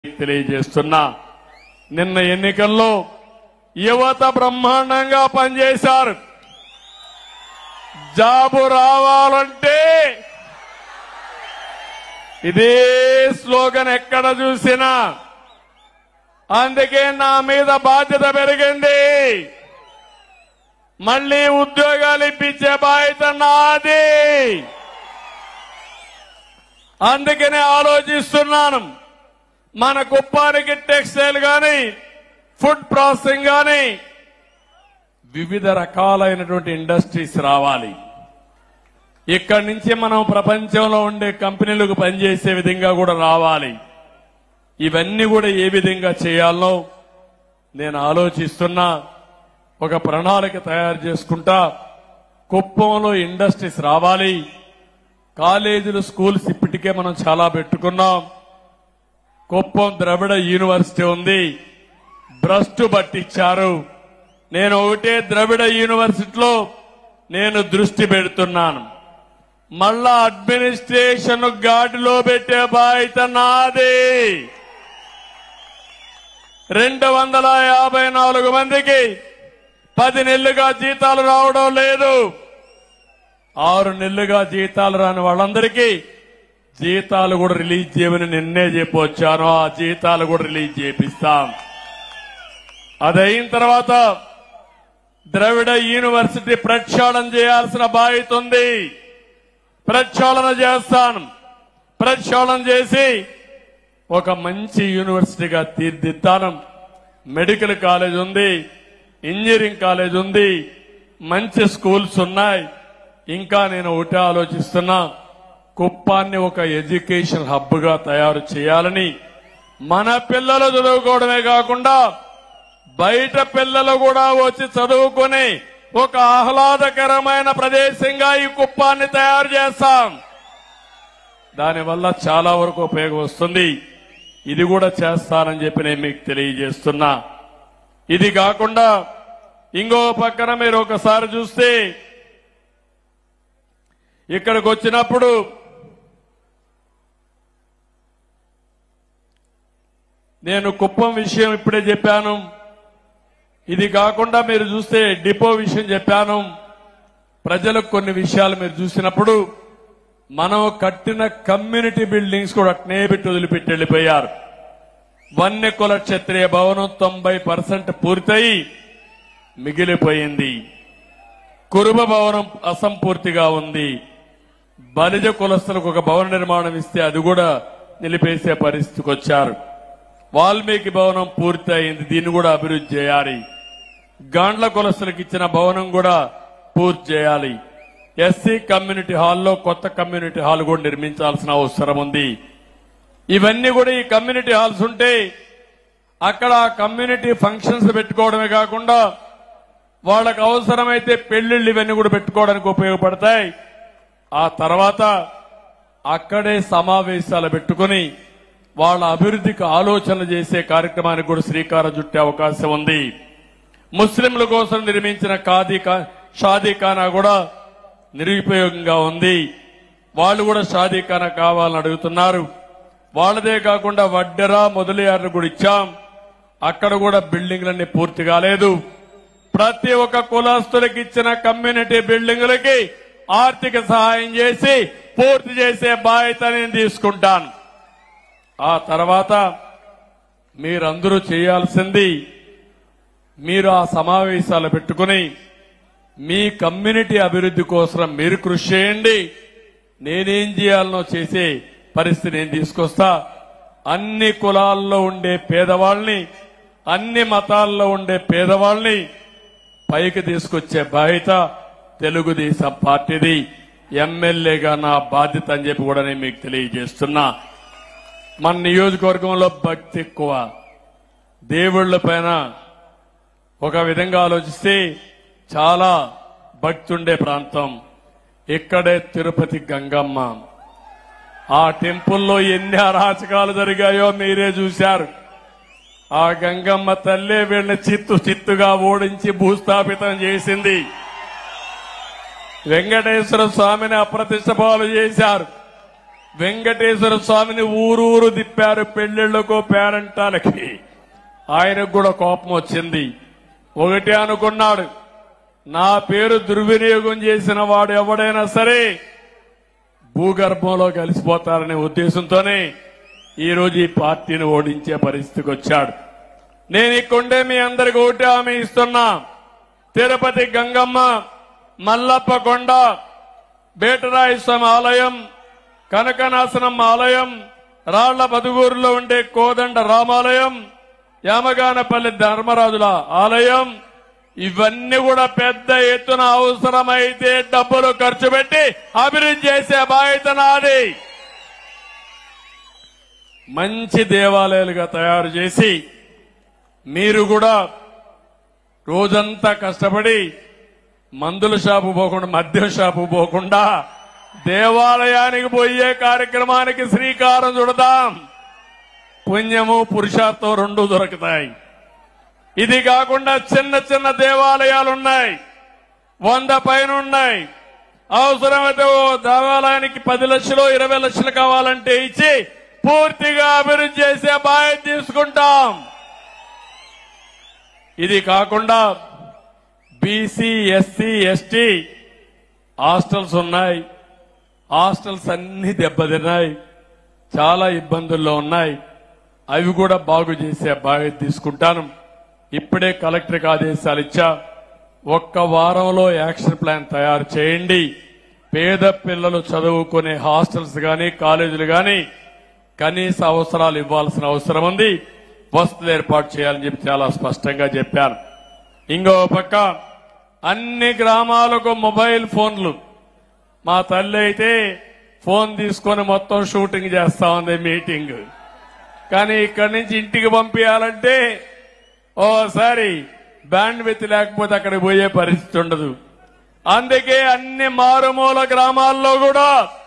తెలియజేస్తున్నా. నిన్న ఎన్నికల్లో యువత బ్రహ్మాండంగా పనిచేశారు. జాబు రావాలంటే ఇదే స్లోగన్ ఎక్కడ చూసినా. అందుకే నా మీద బాధ్యత పెరిగింది. మళ్లీ ఉద్యోగాలు ఇప్పించే బాధ్యత నాది. అందుకనే ఆలోచిస్తున్నాను. మన కుప్పానికి టెక్స్టైల్ గాని, ఫుడ్ ప్రాసెసింగ్ గాని, వివిధ రకాలైనటువంటి ఇండస్ట్రీస్ రావాలి. ఇక్కడి నుంచి మనం ప్రపంచంలో ఉండే కంపెనీలకు పనిచేసే విధంగా కూడా రావాలి. ఇవన్నీ కూడా ఏ విధంగా చేయాలో నేను ఆలోచిస్తున్నా. ఒక ప్రణాళిక తయారు చేసుకుంటా. కుప్పంలో ఇండస్ట్రీస్ రావాలి. కాలేజీలు, స్కూల్స్ ఇప్పటికే మనం చాలా పెట్టుకున్నాం. కుప్పం ద్రవిడ యూనివర్సిటీ ఉంది. భ్రష్టు పట్టించారు. నేను ఒకటే ద్రవిడ యూనివర్సిటీలో నేను దృష్టి పెడుతున్నాను. మళ్ళా అడ్మినిస్ట్రేషన్ గాడిలో పెట్టే బాధ్యత నాది. 254 మందికి 10 నెలలుగా జీతాలు రావడం లేదు. 6 నెలలుగా జీతాలు రాని వాళ్ళందరికీ జీతాలు కూడా రిలీజ్ చేయమని నిన్నే చెప్పొచ్చాను. ఆ జీతాలు కూడా రిలీజ్ చేపిస్తాం. అదైన తర్వాత ద్రవిడ యూనివర్సిటీ ప్రక్షాళన చేయాల్సిన బాధ్యత ఉంది. ప్రక్షాళన చేస్తాను. ప్రక్షాళన చేసి ఒక మంచి యూనివర్సిటీగా తీర్చిదిద్దాను. మెడికల్ కాలేజ్ ఉంది, ఇంజనీరింగ్ కాలేజ్ ఉంది, మంచి స్కూల్స్ ఉన్నాయి. ఇంకా నేను ఒకటే ఆలోచిస్తున్నా, కుప్పాన్ని ఒక ఎడ్యుకేషన్ హబ్ గా తయారు చేయాలని. మన పిల్లలు చదువుకోవడమే కాకుండా బయట పిల్లలు కూడా వచ్చి చదువుకుని ఒక ఆహ్లాదకరమైన ప్రదేశంగా ఈ కుప్పాన్ని తయారు చేస్తాం. దానివల్ల చాలా వరకు ఉపయోగం వస్తుంది. ఇది కూడా చేస్తానని చెప్పి నేను మీకు తెలియజేస్తున్నా. ఇది కాకుండా ఇంకో పక్కన మీరు ఒకసారి చూస్తే, ఇక్కడికి వచ్చినప్పుడు నేను కుప్పం విషయం ఇప్పుడే చెప్పాను. ఇది కాకుండా మీరు చూస్తే డిపో విషయం చెప్పాను. ప్రజలకు కొన్ని విషయాలు మీరు చూసినప్పుడు, మనం కట్టిన కమ్యూనిటీ బిల్డింగ్స్ కూడా అట్నే పెట్టి వదిలిపెట్టి వెళ్లిపోయారు. వన్యకుల క్షత్రియ భవనం 90% పూర్తయి మిగిలిపోయింది. కురుబ భవనం అసంపూర్తిగా ఉంది. బలిజ కులస్తులకు ఒక భవన నిర్మాణం ఇస్తే అది కూడా నిలిపేసే పరిస్థితికి వచ్చారు. వాల్మీకి భవనం పూర్తి అయింది. దీన్ని కూడా అభివృద్ధి చేయాలి. గాండ్ల కులస్తులకు ఇచ్చిన భవనం కూడా పూర్తి చేయాలి. ఎస్సీ కమ్యూనిటీ హాల్లో కొత్త కమ్యూనిటీ హాల్ కూడా నిర్మించాల్సిన అవసరం ఉంది. ఇవన్నీ కూడా ఈ కమ్యూనిటీ హాల్స్ ఉంటే అక్కడ కమ్యూనిటీ ఫంక్షన్స్ పెట్టుకోవడమే కాకుండా వాళ్ళకు అవసరమైతే పెళ్లిళ్ళు ఇవన్నీ కూడా పెట్టుకోవడానికి ఉపయోగపడతాయి. ఆ తర్వాత అక్కడే సమావేశాలు పెట్టుకుని వాళ్ళ అభివృద్ధికి ఆలోచనలు చేసే కార్యక్రమానికి కూడా శ్రీకారం చుట్టే అవకాశం ఉంది. ముస్లింల కోసం నిర్మించిన షాదీఖానా కూడా నిరుపయోగంగా ఉంది. వాళ్ళు కూడా షాదీఖానా కావాలని అడుగుతున్నారు. వాళ్ళదే కాకుండా వడ్డెరా మొదలయ్యారు కూడా ఇచ్చాం. అక్కడ కూడా బిల్డింగ్లన్నీ పూర్తి కాలేదు. ప్రతి ఒక్క కులస్తులకు ఇచ్చిన కమ్యూనిటీ బిల్డింగులకి ఆర్థిక సహాయం చేసి పూర్తి చేసే బాధ్యత నేను తీసుకుంటాను. ఆ తర్వాత మీరందరూ చేయాల్సింది, మీరు ఆ సమావేశాలు పెట్టుకుని మీ కమ్యూనిటీ అభివృద్ధి కోసం మీరు కృషి చేయండి. నేనేం చేయాలనో చేసే పరిస్థితి నేను తీసుకొస్తా. అన్ని కులాల్లో ఉండే పేదవాళ్ళని, అన్ని మతాల్లో ఉండే పేదవాళ్ళని పైకి తీసుకొచ్చే బాధ్యత తెలుగుదేశం పార్టీది. ఎమ్మెల్యేగా నా బాధ్యత అని చెప్పి కూడా నేను మీకు తెలియజేస్తున్నా. మన నియోజకవర్గంలో భక్తి ఎక్కువ. దేవుళ్ల పైన ఒక విధంగా ఆలోచిస్తే చాలా భక్తి ఉండే ప్రాంతం. ఇక్కడే తిరుపతి గంగమ్మ. ఆ టెంపుల్లో ఎన్ని అరాచకాలు జరిగాయో మీరే చూశారు. ఆ గంగమ్మ తల్లే వీళ్ళని చిత్తుగా ఓడించి భూస్థాపితం చేసింది. వెంకటేశ్వర స్వామిని అప్రతిష్ట పాలు చేశారు. వెంకటేశ్వర స్వామిని ఊరూరు తిప్పారు పెళ్లిళ్లకు పేరంటాలకి. ఆయనకు కూడా కోపం వచ్చింది. ఒకటే అనుకున్నాడు, నా పేరు దుర్వినియోగం చేసిన వాడు ఎవడైనా సరే భూగర్భంలో కలిసిపోతారనే ఉద్దేశంతోనే ఈరోజు ఈ పార్టీని ఓడించే పరిస్థితికి వచ్చాడు. నేను ఇక్కడే మీ అందరికి ఒకటే హామీ ఇస్తున్నా, తిరుపతి గంగమ్మ, మల్లప్ప కొండ, బేటరాయ స్వామి ఆలయం, కనకనాశనమ్మ ఆలయం, రాళ్ల బదుగూరులో ఉండే కోదండ రామాలయం, యామగానపల్లి ధర్మరాజుల ఆలయం, ఇవన్నీ కూడా పెద్ద ఎత్తున అవసరమైతే డబ్బులు ఖర్చు పెట్టి అభివృద్ధి చేసే బాధ్యత నాది. మంచి దేవాలయాలుగా తయారు చేసి మీరు కూడా రోజంతా కష్టపడి మందుల షాపు పోకుండా, మద్యం షాపు పోకుండా దేవాలయానికి పోయే కార్యక్రమానికి శ్రీకారం చుడదాం. పుణ్యము పురుషార్థం రెండు దొరుకుతాయి. ఇది కాకుండా చిన్న చిన్న దేవాలయాలున్నాయి, 100 పైన ఉన్నాయి. అవసరమైతే ఓ దేవాలయానికి 10 లక్షలు 20 లక్షలు కావాలంటే ఇచ్చి పూర్తిగా అభివృద్ధి చేసే బాధ్యత తీసుకుంటాం. ఇది కాకుండా బీసీ, ఎస్సీ, ఎస్టీ హాస్టల్స్ ఉన్నాయి. హాస్టల్స్ అన్ని దెబ్బతిన్నాయి, చాలా ఇబ్బందుల్లో ఉన్నాయి. అవి కూడా బాగు చేసే బాధ్యత తీసుకుంటాను. ఇప్పుడే కలెక్టర్కి ఆదేశాలు ఇచ్చా, 1 వారంలో యాక్షన్ ప్లాన్ తయారు చేయండి. పేద పిల్లలు చదువుకునే హాస్టల్స్ గాని కాలేజీలు గాని కనీస అవసరాలు ఇవ్వాల్సిన అవసరం ఉంది. వసతులు ఏర్పాటు చేయాలని చెప్పి చాలా స్పష్టంగా చెప్పాను. ఇంకో పక్క అన్ని గ్రామాలకు మొబైల్ ఫోన్లు. మా తల్లి అయితే ఫోన్ తీసుకొని మొత్తం షూటింగ్ చేస్తా ఉంది, మీటింగ్. కానీ ఇక్కడి నుంచి ఇంటికి పంపించాలంటే ఓసారి బ్యాండ్ విత్ లేకపోతే అక్కడికి పోయే పరిస్థితి ఉండదు. అందుకే అన్ని మారుమూల గ్రామాల్లో కూడా